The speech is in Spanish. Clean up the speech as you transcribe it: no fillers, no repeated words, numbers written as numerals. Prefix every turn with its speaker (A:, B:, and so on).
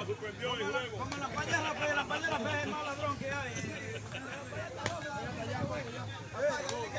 A: suspendió el juego.
B: Como la palla de la fe es el más ladrón que hay.